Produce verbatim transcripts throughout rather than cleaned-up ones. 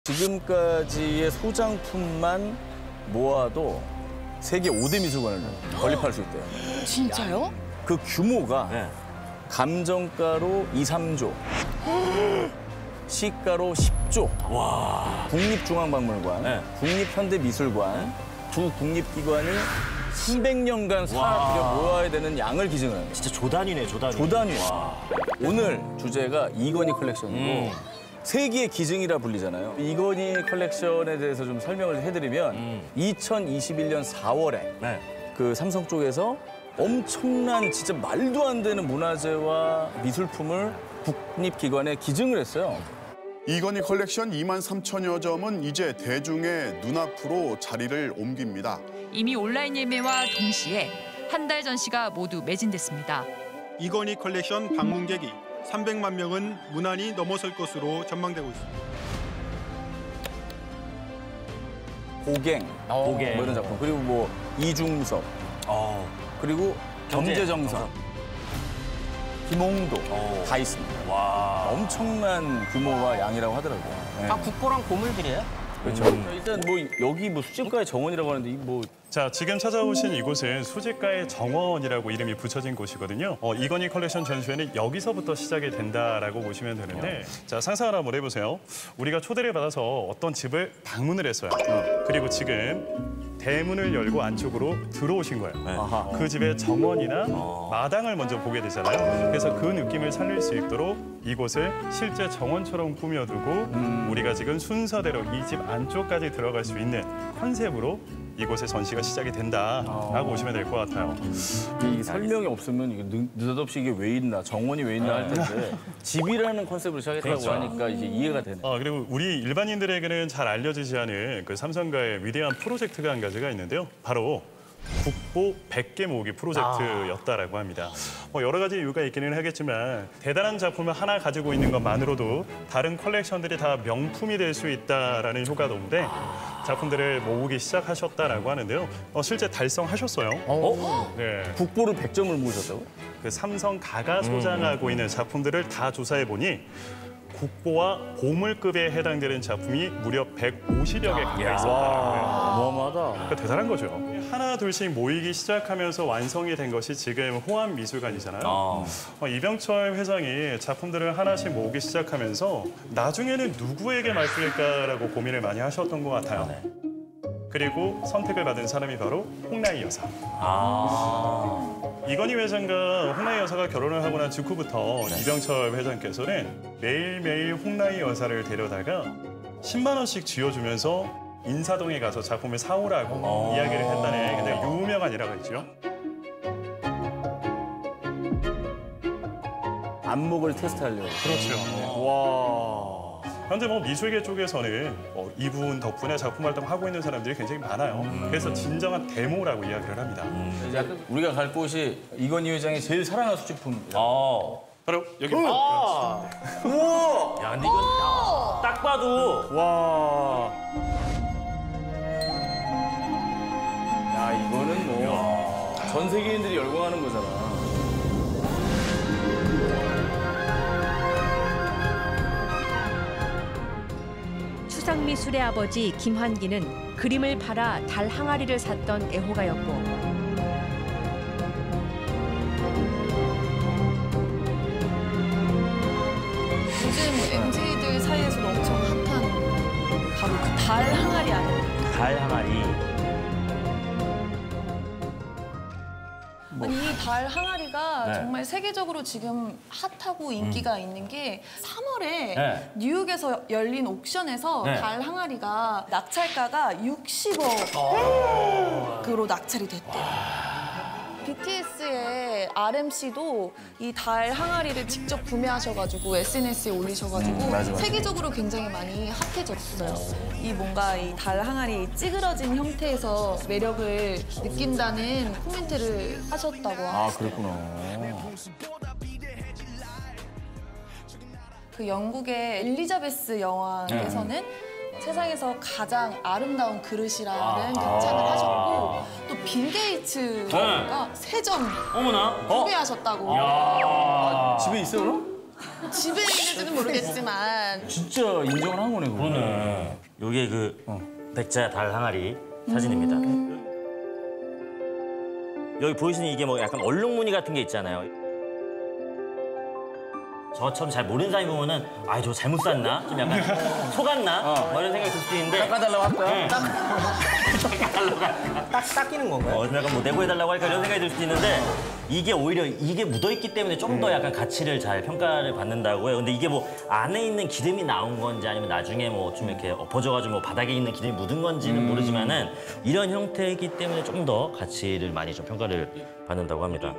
지금까지의 소장품만 모아도 세계 오 대 미술관을 건립할 수 있대요. 진짜요? 그 규모가 네. 감정가로 이, 삼조, 시가로 십조, 와. 국립중앙박물관, 네. 국립현대미술관 두 국립기관이 삼백 년간 사들여 모아야 되는 양을 기증을 합니다. 진짜 조단위네, 조단위. 조단위. 오늘 주제가 이건희 컬렉션이고 음. 세기의 기증이라 불리잖아요. 이건희 컬렉션에 대해서 좀 설명을 해드리면 음. 이천이십일 년 사월에 네. 그 삼성 쪽에서 엄청난 진짜 말도 안 되는 문화재와 미술품을 국립기관에 기증을 했어요. 이건희 컬렉션 이만 삼천여 점은 이제 대중의 눈앞으로 자리를 옮깁니다. 이미 온라인 예매와 동시에 한 달 전시가 모두 매진됐습니다. 이건희 컬렉션 방문객이 삼백만 명은 무난히 넘어설 것으로 전망되고 있습니다. 고갱, 고갱. 뭐 이런 작품, 그리고 뭐 이중섭, 어. 그리고 경제, 경제정선, 정선. 김홍도 어. 다 있습니다. 와. 엄청난 규모와 양이라고 하더라고요. 네. 다 국보랑 보물들이에요? 그렇죠. 일단 뭐 여기 뭐 수집가의 정원이라고 하는데 이 뭐 자, 지금 찾아오신 이곳은 수집가의 정원이라고 이름이 붙여진 곳이거든요. 어, 이건희 컬렉션 전시회는 여기서부터 시작이 된다라고 보시면 되는데, 자, 상상을 한번 해보세요. 우리가 초대를 받아서 어떤 집을 방문을 했어요. 그리고 지금 대문을 열고 안쪽으로 들어오신 거예요. 아하. 그 집의 정원이나 마당을 먼저 보게 되잖아요. 그래서 그 느낌을 살릴 수 있도록 이곳을 실제 정원처럼 꾸며두고 우리가 지금 순서대로 이 집 안쪽까지 들어갈 수 있는 컨셉으로 이곳의 전시가 시작이 된다라고 보시면 될 것 같아요. 이 설명이 없으면 이게 느- 느닷없이 이게 왜 있나, 정원이 왜 있나 할 텐데 집이라는 컨셉으로 시작했다고 그렇죠. 하니까 이제 이해가 되네. 어, 그리고 우리 일반인들에게는 잘 알려지지 않은 그 삼성가의 위대한 프로젝트가 한 가지가 있는데요. 바로 국보 백 개 모으기 프로젝트였다라고 합니다. 뭐 여러 가지 이유가 있기는 하겠지만 대단한 작품을 하나 가지고 있는 것만으로도 다른 컬렉션들이 다 명품이 될 수 있다라는 효과도 있는데 작품들을 모으기 시작하셨다라고 하는데요. 어, 실제 달성하셨어요. 어? 네. 국보를 백 점을 모으셨다고? 그 삼성 가가 소장하고 있는 작품들을 다 조사해 보니 국보와 보물급에 해당되는 작품이 무려 백오십여 개 가까이 있었다라고 해요. 어마어마하다. 그러니까 대단한 거죠. 하나 둘씩 모이기 시작하면서 완성이 된 것이 지금 호암미술관이잖아요. 어. 어, 이병철 회장이 작품들을 하나씩 모으기 시작하면서 나중에는 누구에게 맡길까라고 고민을 많이 하셨던 것 같아요. 그리고 선택을 받은 사람이 바로 홍라희 여사. 아. 이건희 회장과 홍라희 여사가 결혼을 하고 난 직후부터 이병철 회장께서는 매일매일 홍라희 여사를 데려다가 십만 원씩 쥐어주면서 인사동에 가서 작품을 사오라고 이야기를 했다는 굉장히 유명한 일화가 있죠. 안목을 테스트하려고. 그렇죠. 와. 현재 뭐 미술계 쪽에서는 어, 이분 덕분에 작품 활동하고 있는 사람들이 굉장히 많아요. 그래서 진정한 데모라고 이야기를 합니다. 약간 우리가 갈 곳이 이건희 회장이 제일 사랑하는 수집품. 어. 바로 여기입니다. 우와. 야, 근데 이건 야, 딱 봐도 와. 야, 이거는 뭐 전 세계인들이 열광하는 거잖아. 수상미술의 아버지 김환기는 그림을 팔아 달 항아리를 샀던 애호가였고 요즘 엠지들 사이에서도 엄청 핫한 바로 그 달 항아리 아닙니까? 달 항아리. 아니 이 달 항아리가 네. 정말 세계적으로 지금 핫하고 인기가 있는 게 삼월에 네. 뉴욕에서 열린 옥션에서 네. 달 항아리가 낙찰가가 육십억으로 낙찰이 됐대요. 비티에스의 알엠씨도 이 달 항아리를 직접 구매하셔가지고 에스엔에스에 올리셔가지고 음, 맞아, 맞아. 세계적으로 굉장히 많이 핫해졌어요. 이 뭔가 이 달 항아리 찌그러진 형태에서 매력을 느낀다는 코멘트를 하셨다고 아, 하셨어요. 그랬구나. 그 영국의 엘리자베스 여왕께서는 세상에서 가장 아름다운 그릇이라는 극찬을 하셨고 또 빌 게이츠가 세 점 어머나. 소개하셨다고. 야. 집에 있어요, 그럼? 집에 있는지는 모르겠지만 진짜 인정을 한 거네, 그거. 그러네. 요게 그 백자 달 항아리 사진입니다. 여기 보이시는 이게 뭐 약간 얼룩무늬 같은 게 있잖아요. 저처럼 잘 모르는 사람이 보면은 아, 저 잘못 샀나? 좀 약간 속았나? 뭐 이런 생각이 들 수도 있는데 깎아달라고 할까? 네. 깎아달라고 할까? 딱 닦이는 건가요? 어, 좀 약간 뭐 내고해달라고 할까 이런 생각이 들 수도 있는데 이게 오히려 이게 묻어있기 때문에 좀 더 약간 가치를 잘 평가를 받는다고 해요. 근데 이게 뭐 안에 있는 기름이 나온 건지 아니면 나중에 뭐 좀 이렇게 엎어져가지고 뭐 바닥에 있는 기름이 묻은 건지는 모르지만은 이런 형태이기 때문에 좀 더 가치를 많이 좀 평가를 받는다고 합니다.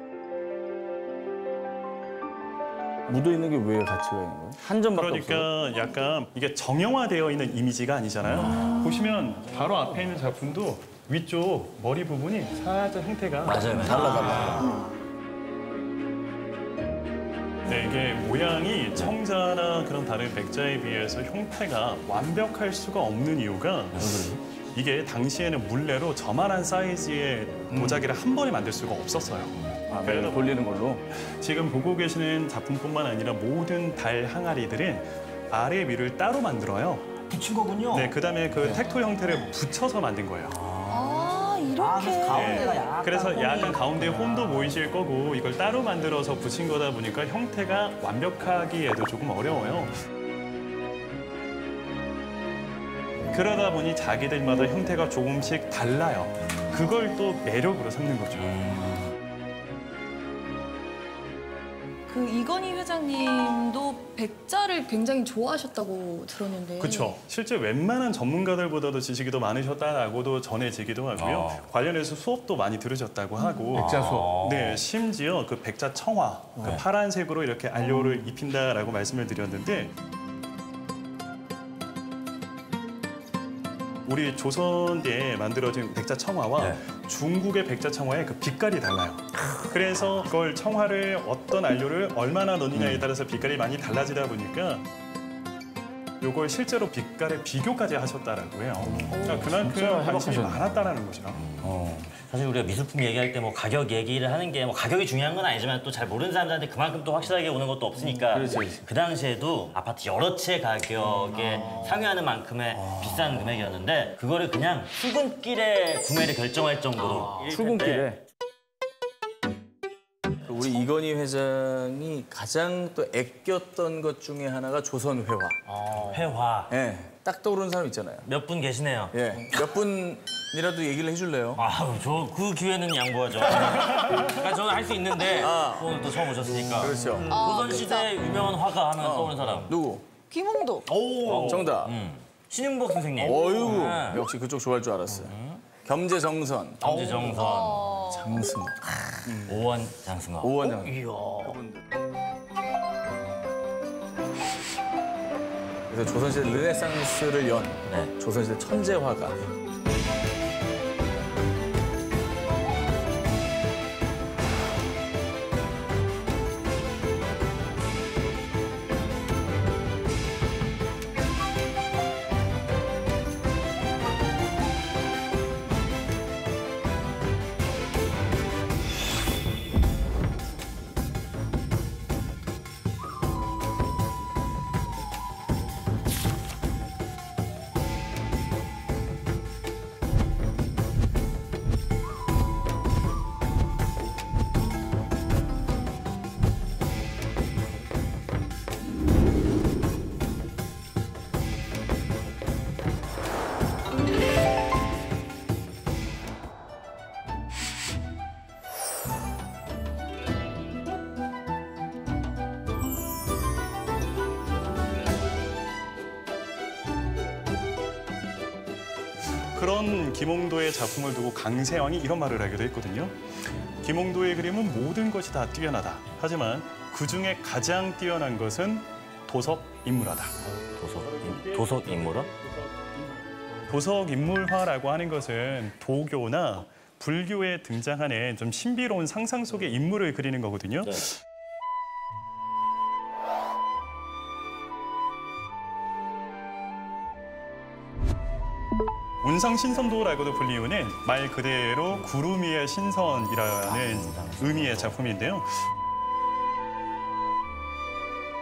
묻어있는 게 왜 가치가 있는 거예요? 한 점밖에 없어요. 그러니까 약간 이게 정형화되어 있는 이미지가 아니잖아요. 보시면 바로 앞에 있는 작품도 위쪽 머리 부분이 살짝 형태가 맞아요. 달라, 달라. 네, 이게 모양이 청자나 그런 다른 백자에 비해서 형태가 완벽할 수가 없는 이유가 이게 당시에는 물레로 저만한 사이즈의 도자기를 한 번에 만들 수가 없었어요. 아, 매를 돌리는 걸로? 지금 보고 계시는 작품뿐만 아니라 모든 달 항아리들은 아래 위를 따로 만들어요. 붙인 거군요. 네, 그다음에 그 텍토 형태를 붙여서 만든 거예요. 아 이렇게 네, 그래서 약간 가운데 홈도 보이실 거고 이걸 따로 만들어서 붙인 거다 보니까 형태가 완벽하기에도 조금 어려워요. 그러다 보니 자기들마다 형태가 조금씩 달라요. 그걸 또 매력으로 삼는 거죠. 그 이건희 회장님도 백자를 굉장히 좋아하셨다고 들었는데. 그렇죠. 실제 웬만한 전문가들보다도 지식이 더 많으셨다라고도 전해지기도 하고요. 아. 관련해서 수업도 많이 들으셨다고 하고. 백자 수업. 네, 심지어 그 백자 청화, 그 파란색으로 이렇게 안료를 입힌다라고 말씀을 드렸는데 우리 조선에 만들어진 백자 청화와 네. 중국의 백자 청화의 그 빛깔이 달라요. 그래서 그걸 청화를 어떤 안료를 얼마나 넣느냐에 따라서 빛깔이 많이 달라지다 보니까 요걸 실제로 빛깔의 비교까지 하셨다라고 해요. 그러니까 그만큼 관심이 해박하셨네. 많았다라는 거죠. 사실 우리가 미술품 얘기할 때 뭐 가격 얘기를 하는 게 뭐 가격이 중요한 건 아니지만 또 잘 모르는 사람들한테 그만큼 또 확실하게 오는 것도 없으니까 그렇지, 그렇지. 그 당시에도 아파트 여러 채 가격에 상회하는 만큼의 비싼 금액이었는데 그거를 그냥 출근길에 구매를 결정할 정도로 출근길에. 우리 이건희 회장이 가장 또 아꼈던 것 중에 하나가 조선회화. 회화 예, 딱 떠오르는 사람 있잖아요. 몇 분 계시네요. 예, 몇 분이라도 얘기를 해줄래요? 아우 저 그 기회는 양보하죠. 그러니까 저는 할 수 있는데 오늘 또 처음 오셨으니까. 그렇죠. 조선시대 유명한 화가 하면 떠오르는 사람. 누구? 김홍도. 오. 정답. 음. 신윤복 선생님. 어이구, 네. 역시 그쪽 좋아할 줄 알았어요. 겸재정선, 정지정선. 장승, 오원 장승호. 오원 장. 이야. 그래서 조선시대 르네상스를 연 네. 조선시대 천재화가. 그런 김홍도의 작품을 두고 강세왕이 이런 말을 하기도 했거든요. 김홍도의 그림은 모든 것이 다 뛰어나다. 하지만 그중에 가장 뛰어난 것은 도석 인물화다. 도석, 도석 인물화? 도석 인물화라고 하는 것은 도교나 불교에 등장하는 좀 신비로운 상상 속의 인물을 그리는 거거든요. 네. 운상신선도라고도 불리우는 말 그대로 구름 위의 신선이라는 의미의 작품인데요.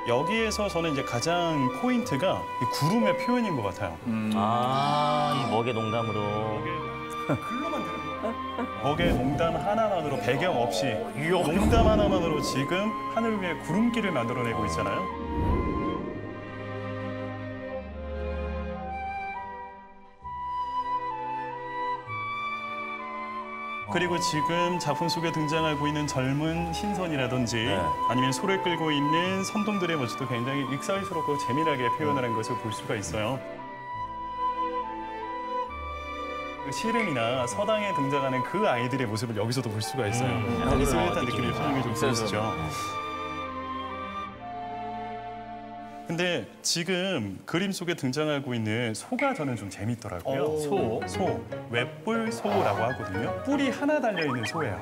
여기에서 저는 이제 가장 포인트가 이 구름의 표현인 것 같아요. 아, 이 먹의 농담으로. 글로만 들은 거예요. 먹의 농담 하나만으로 배경 없이 농담 하나만으로 지금 하늘 위에 구름길을 만들어내고 있잖아요. 그리고 지금 작품 속에 등장하고 있는 젊은 신선이라든지 네. 아니면 소를 끌고 있는 선동들의 모습도 굉장히 익살스럽고 재미나게 표현을 한 것을 볼 수가 있어요. 그 시름이나 서당에 등장하는 그 아이들의 모습을 여기서도 볼 수가 있어요. 음, 약간 아, 스윗한 느낌이 느낌의 표현이 좀 보이시죠. 근데 지금 그림 속에 등장하고 있는 소가 저는 좀 재밌더라고요. 소, 소, 웹뿔 소라고 하거든요. 뿔이 하나 달려 있는 소예요.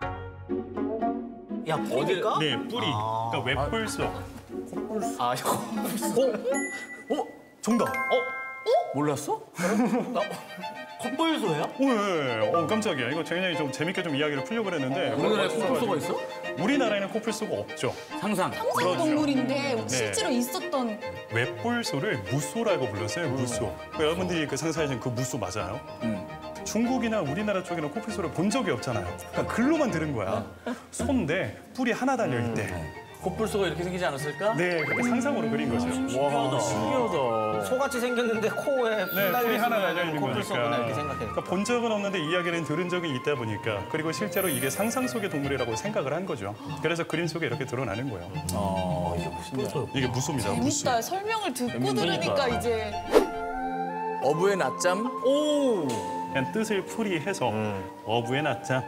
야, 어디가? 네, 뿔이. 그러니까 웹뿔 소. 아, 어? 어? 정답. 어? 몰랐어? 콧불소예요? 오, 예, 어, 깜짝이야. 이거 굉장히 좀 재밌게 좀 이야기를 풀려고 그랬는데. 우리나라에 코뿔소가 있어? 우리나라에는 코뿔소가 없죠. 상상. 상상 그렇죠. 동물인데 실제로 있었던 웹뿔소를 무소라고 불렀어요. 무소. 그 여러분들이 그 상상하시는 그 무소 맞아요? 중국이나 우리나라 쪽에는 코뿔소를 본 적이 없잖아요. 그러니까 글로만 들은 거야. 소인데 뿔이 하나 달려 있대. 코뿔소가 이렇게 생기지 않았을까? 네, 그렇게 상상으로 그린 거죠. 와, 신기하다. 소같이 생겼는데 코에 네, 뿔이 하나 달려 있는 코뿔소구나 거니까. 이렇게 생각해요. 그러니까 본 적은 없는데 이야기는 들은 적이 있다 보니까 그리고 실제로 이게 상상 속의 동물이라고 생각을 한 거죠. 그래서 그림 속에 이렇게 드러나는 거예요. 어, 이게 신기하다. 이게 무소입니다. 무소. 재밌다. 설명을 듣고 들으니까 이제 어부의 낮잠? 오! 그냥 뜻을 풀이해서 어부의 낮잠.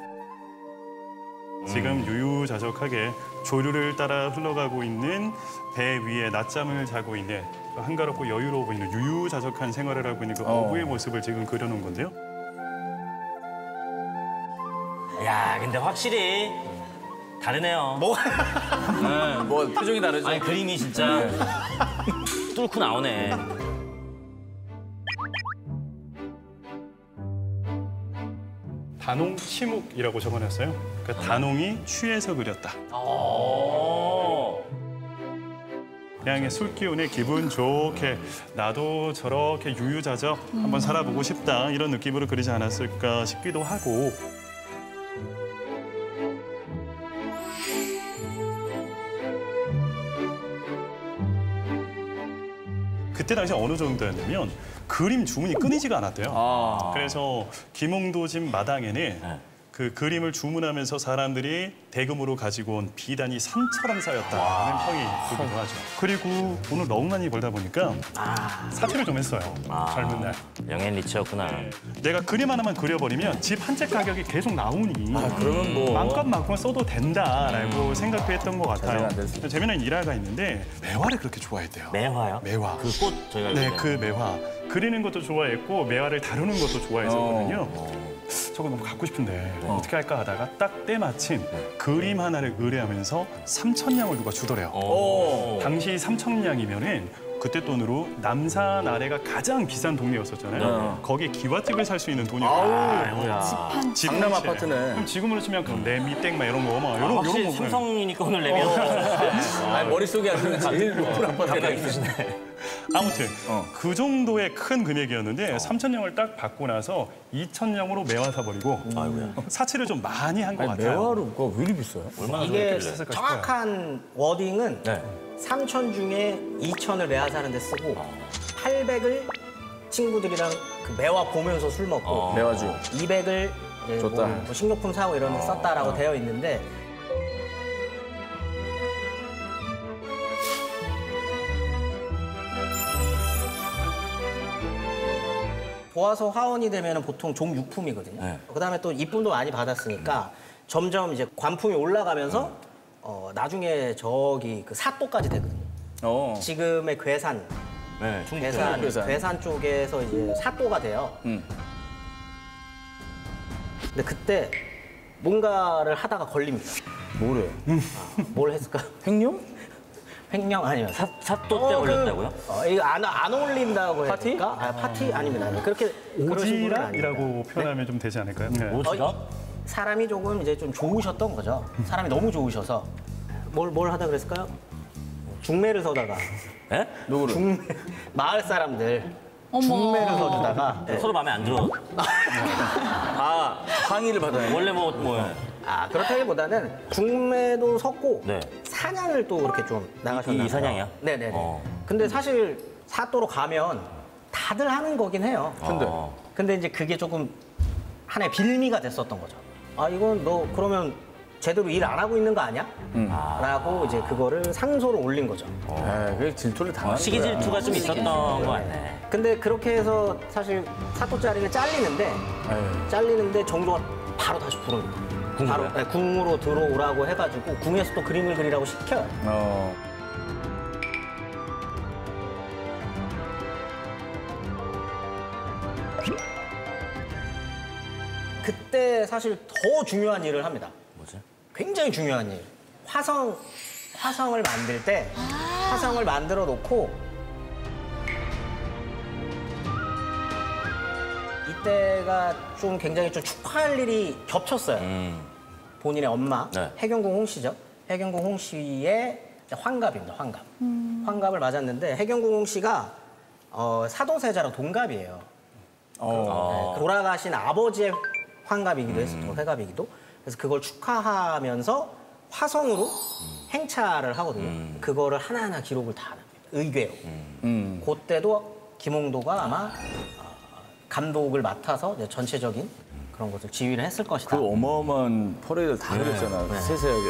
지금 유유자적하게 조류를 따라 흘러가고 있는 배 위에 낮잠을 자고 있는 한가롭고 여유로워 보이는 유유자적한 생활을 하고 있는 그 어. 어부의 모습을 지금 그려놓은 건데요. 야, 근데 확실히 다르네요. 뭐? 네, 뭐 표정이 다르죠? 아니, 그림이 진짜 뚫고 나오네. 단홍 치묵이라고 적어놨어요. 그러니까 단홍이 취해서 그렸다. 오. 그냥 술 기운에 기분 좋게 나도 저렇게 유유자적 한번 살아보고 싶다 이런 느낌으로 그리지 않았을까 싶기도 하고. 그때 당시 어느 정도였냐면 그림 주문이 끊이지가 않았대요. 아. 그래서 김홍도집 마당에는 그 그림을 주문하면서 사람들이 대금으로 가지고 온 비단이 산처럼 쌓였다는 평이 들기도 하죠. 그리고 돈을 너무 많이 벌다 보니까 사퇴를 좀 했어요. 젊은 날. 영앤 리치였구나. 내가 그림 하나만 그려버리면 집 한 채 가격이 계속 나오니 아, 그러면 뭐. 마음껏 마음껏 써도 된다라고 생각도 했던 것 같아요. 자제가 안될 수 재미난 일화가 있는데 매화를 그렇게 좋아했대요. 매화요? 매화. 그 꽃 저희가 네, 알고 그 매화. 그리는 것도 좋아했고 매화를 다루는 것도 좋아했었거든요. 저거 너무 갖고 싶은데 어. 어떻게 할까 하다가 딱 때마침 그림 하나를 의뢰하면서 삼천냥을 누가 주더래요. 오. 당시 삼천냥이면은 그때 돈으로 남산 아래가 가장 비싼 동네였었잖아요. 거기 기와집을 살 수 있는 돈이었거든요. 아우야. 집 강남 한 채. 아파트네. 그럼 지금으로 치면 그 레미땡 막 이런 거 막 이런 확실히 이런 거. 삼성이니까 오늘 내면 아, 머릿속에 아주 제일 높은 아파트가 감각이 있어. 있으시네. 아무튼 어. 그 정도의 큰 금액이었는데 삼천냥을 딱 받고 나서 이천냥으로 매화 사버리고 사치를 좀 많이 한 것 아니, 같아요. 매화루가 왜 이리 비싸요? 얼마나 이게 좋았길래. 정확한 워딩은 네. 삼천 중에 이천을 매화 사는데 쓰고 팔백을 친구들이랑 그 매화 보면서 술 먹고 어. 매화주. 이백을 이제 줬다. 뭐, 뭐 식료품 사고 이런 데 썼다라고 되어 있는데 도화서 화원이 되면 보통 종육품이거든요. 네. 그다음에 또 이쁨도 많이 받았으니까 점점 이제 관품이 올라가면서 어, 나중에 저기 그 사또까지 되거든요. 어. 지금의 괴산, 네, 충북 괴산, 괴산. 괴산 쪽에서 이제 사또가 돼요. 음. 근데 그때 뭔가를 하다가 걸립니다. 뭐래? 뭘 했을까? 횡령? 횡령 아니면 사, 사또 때 걸렸다고요? 어, 이거 안, 안 어울린다고 해야 파티? 될까? 아, 파티 아닙니다. 그렇게 그러신 분은 아닙니다. 오지랖이라고 표현하면 좀 되지 않을까요? 네. 오지랖? 사람이 조금 이제 좀 좋으셨던 거죠. 사람이 너무 좋으셔서 뭘 뭘 하다 그랬을까요? 중매를 서다가 예? 누구를? 중매, 마을 사람들 어머. 중매를 서주다가 네. 서로 마음에 안 들어. 아, 항의를 받아요. 원래 뭐 뭐. 아 그렇다기보다는 중매도 섰고 네. 사냥을 또 이렇게 좀 나가셨나요? 이 사냥이요? 네네네. 어. 근데 사실 사또로 가면 다들 하는 거긴 해요. 근데 어. 근데 이제 그게 조금 하나의 빌미가 됐었던 거죠. 아 이건 너 그러면 제대로 일 안 하고 있는 거 아니야? 음. 라고 이제 그거를 상소로 올린 거죠. 에, 그게 질투를 당하는 시기 거야. 질투가 좀 있었던 거 같네. 근데 그렇게 해서 사실 사또짜리를 잘리는데 에이. 잘리는데 정조가 바로 다시 부릅니다. 바로 네, 궁으로 들어오라고 해가지고 궁에서 또 그림을 그리라고 시켜요. 어. 그때 사실 더 중요한 일을 합니다. 뭐지? 굉장히 중요한 일. 화성, 화성을 만들 때 화성을 만들어 놓고 이때가 좀 굉장히 좀 축하할 일이 겹쳤어요. 음. 본인의 엄마, 네. 해경궁 홍씨죠. 해경궁 홍씨의 환갑입니다, 환갑. 환갑을 맞았는데 해경궁 홍씨가 어, 사도세자랑 동갑이에요. 어. 네, 돌아가신 아버지의 환갑이기도 했었고 회갑이기도. 그래서 그걸 축하하면서 화성으로 행차를 하거든요. 그거를 하나하나 기록을 다 합니다. 의궤로. 음. 그때도 김홍도가 아마 어, 감독을 맡아서 이제 전체적인 그런 것을 지휘를 했을 것이다. 그 어마어마한 퍼레이드를 다 그렸잖아. 네. 세세하게.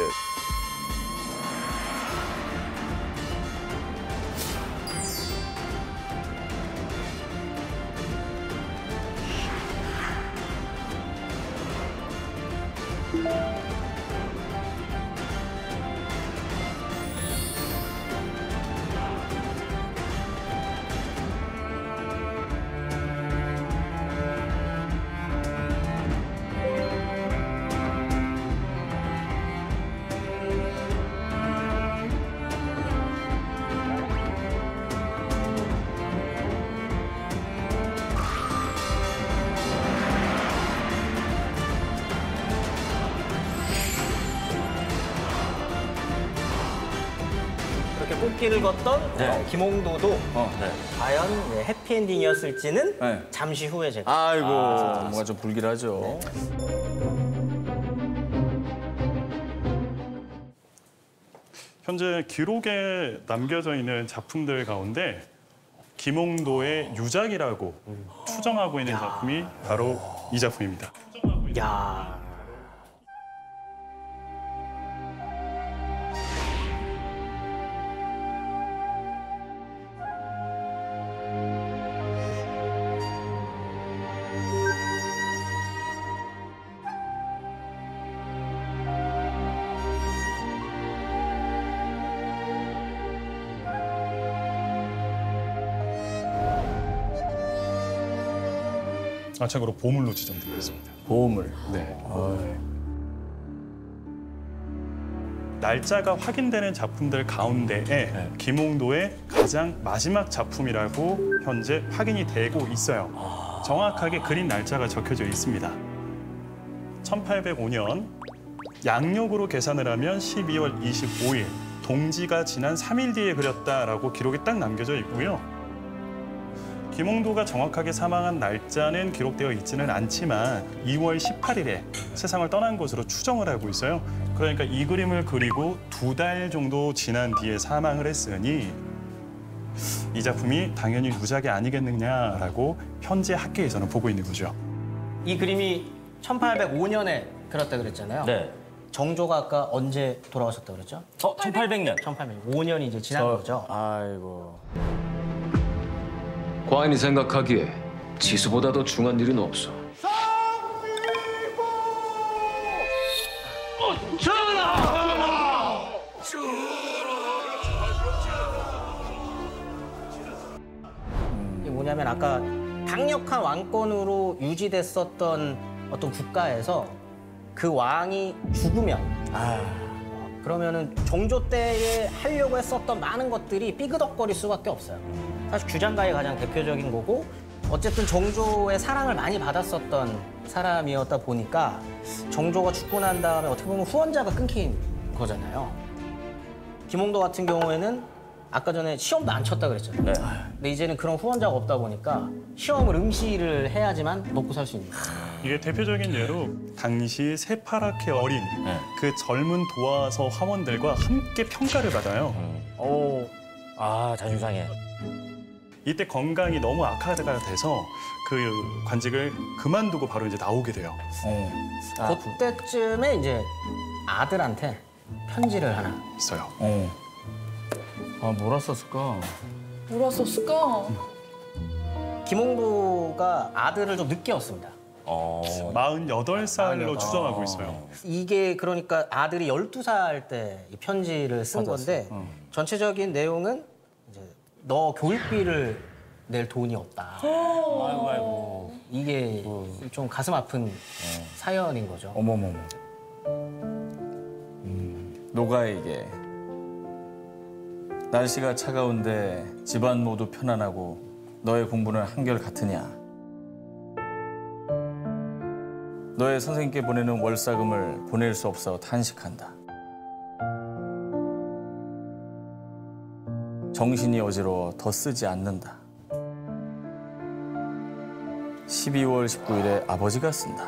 그렇게 꽃길을 걷던 네. 어, 김홍도도 어. 네. 과연 네, 해피엔딩이었을지는 네. 잠시 후에 제가 아이고, 뭔가 좀 불길하죠. 현재 기록에 남겨져 있는 작품들 가운데 김홍도의 유작이라고 추정하고 있는 작품이 바로 이 작품입니다. 야 아, 참고로 보물로 지정되어 있습니다. 보물. 네. 어이. 날짜가 확인되는 작품들 가운데에 김홍도의 가장 마지막 작품이라고 현재 확인이 되고 있어요. 정확하게 그린 날짜가 적혀져 있습니다. 천팔백오 년 양력으로 계산을 하면 십이월 이십오일 동지가 지난 삼 일 뒤에 그렸다라고 기록이 딱 남겨져 있고요. 김홍도가 정확하게 사망한 날짜는 기록되어 있지는 않지만 이월 십팔일에 세상을 떠난 것으로 추정을 하고 있어요. 그러니까 이 그림을 그리고 두 달 정도 지난 뒤에 사망을 했으니 이 작품이 당연히 유작이 아니겠느냐라고 현재 학계에서는 보고 있는 거죠. 이 그림이 천팔백오 년에 그렸다 그랬잖아요. 네. 정조가 아까 언제 돌아가셨다 그랬죠? 어, 천팔백 년. 천팔백오 년이 이제 지난 저- 거죠. 아이고. 과인이 생각하기에 지수보다 더 중한 일은 없어. 이게 뭐냐면 아까 강력한 왕권으로 유지됐었던 어떤 국가에서 그 왕이 죽으면 아, 그러면은 정조 때에 하려고 했었던 많은 것들이 삐그덕거릴 수밖에 없어요. 사실 규장가의 가장 대표적인 거고 어쨌든 정조의 사랑을 많이 받았었던 사람이었다 보니까 정조가 죽고 난 다음에 어떻게 보면 후원자가 끊긴 거잖아요. 김홍도 같은 경우에는 아까 전에 시험도 안 쳤다 그랬잖아요. 네. 근데 이제는 그런 후원자가 없다 보니까 시험을 응시를 해야지만 먹고 살 수 있는 거예요. 이게 대표적인 예로 당시 새파랗게 어린 네. 그 젊은 도화서 화원들과 함께 평가를 받아요. 오, 아 자존심 상해. 이때 건강이 너무 악화가 돼서 그 관직을 그만두고 바로 이제 나오게 돼요. 어. 아, 그때쯤에 이제 아들한테 편지를 하나. 있어요. 어. 아, 뭐라 썼을까? 뭐라 썼을까? 김홍도가 아들을 좀 늦게 얻습니다. 어, 마흔여덟 살로 추정하고 있어요. 이게 그러니까 아들이 열두 살 때 이 편지를 쓴 건데 전체적인 내용은 이제 너 교육비를 낼 돈이 없다. 아이고 아이고. 이게 좀 가슴 아픈 사연인 거죠. 어머머머. 음, 노가에게 날씨가 차가운데 집안 모두 편안하고 너의 공부는 한결 같으냐. 너의 선생님께 보내는 월사금을 보낼 수 없어 탄식한다. 정신이 어지러워 더 쓰지 않는다. 십이월 십구일에 아버지가 쓴다.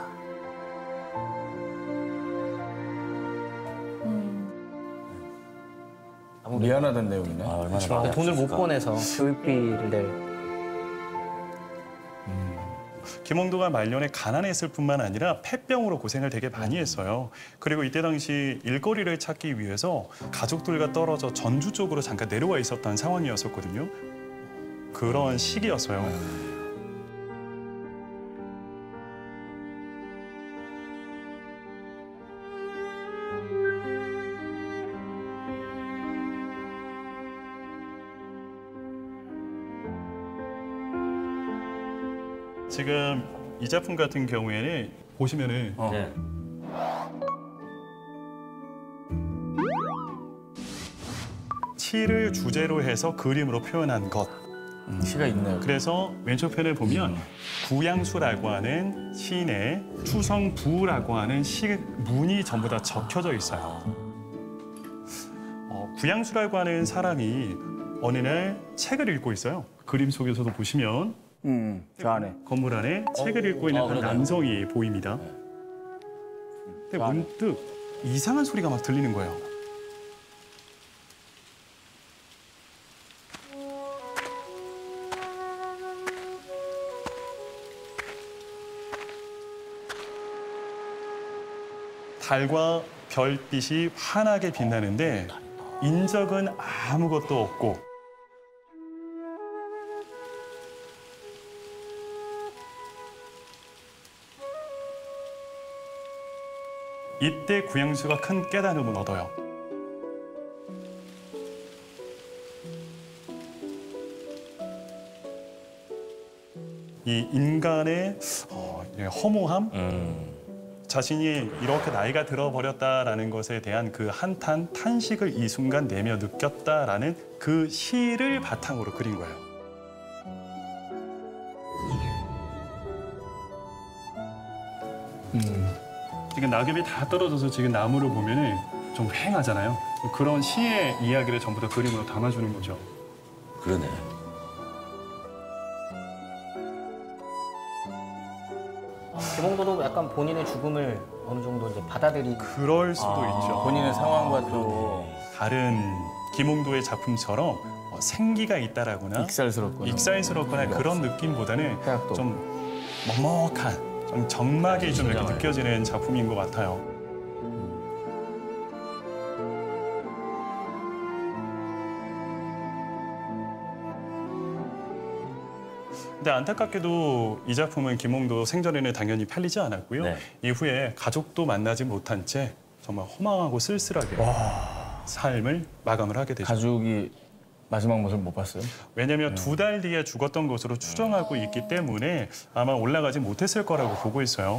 미안하다는 내용이네. 아, 얼마나 근데 마음이 돈을 못 아팠을까. 보내서 교육비를 낼 김홍도가 말년에 가난했을 뿐만 아니라 폐병으로 고생을 되게 많이 했어요. 그리고 이때 당시 일거리를 찾기 위해서 가족들과 떨어져 전주 쪽으로 잠깐 내려와 있었던 상황이었었거든요. 그런 시기였어요. 지금 이 작품 같은 경우에는 보시면은 네. 시를 주제로 해서 그림으로 표현한 것. 음, 시가 있네요. 그래서 왼쪽 편을 보면 구양수라고 하는 시인의 추성부라고 하는 시 문이 전부 다 적혀져 있어요. 어, 구양수라고 하는 사람이 어느 날 책을 읽고 있어요. 그림 속에서도 보시면 음, 저 안에. 건물 안에 책을 읽고 있는 아, 한 그러네요. 남성이 보입니다. 근데 문득 이상한 소리가 막 들리는 거예요. 달과 별빛이 환하게 빛나는데 인적은 아무것도 없고 이때 구양수가 큰 깨달음을 얻어요. 이 인간의 어, 허무함, 음. 자신이 이렇게 나이가 들어버렸다라는 것에 대한 그 한탄, 탄식을 이 순간 내며 느꼈다라는 그 시를 바탕으로 그린 거예요. 음. 지금 낙엽이 다 떨어져서 지금 나무를 보면은 좀 휑하잖아요. 그런 시의 이야기를 전부 다 그림으로 담아주는 거죠. 그러네. 김홍도도 약간 본인의 죽음을 어느 정도 이제 받아들이. 그럴 수도 있죠. 본인의 상황과 또 다른 김홍도의 작품처럼 어, 생기가 있다라거나 익살스럽거나 익살스럽거나 그런 느낌보다는 해악도 좀 먹먹한, 좀 적막이 좀 이렇게 느껴지는 작품인 것 같아요. 근데 안타깝게도 이 작품은 김홍도 생전에는 당연히 팔리지 않았고요. 네. 이후에 가족도 만나지 못한 채 정말 허망하고 쓸쓸하게 삶을 마감을 하게 되죠. 가족이 마지막 모습을 못 봤어요? 왜냐하면 두 달 뒤에 죽었던 것으로 추정하고 있기 때문에 아마 올라가지 못했을 거라고 보고 있어요.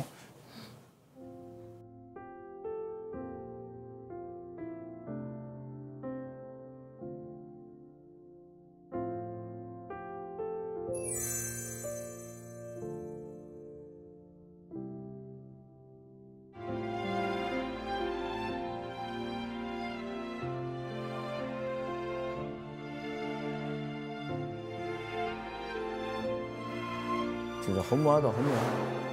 진짜 허무하다, 허무해.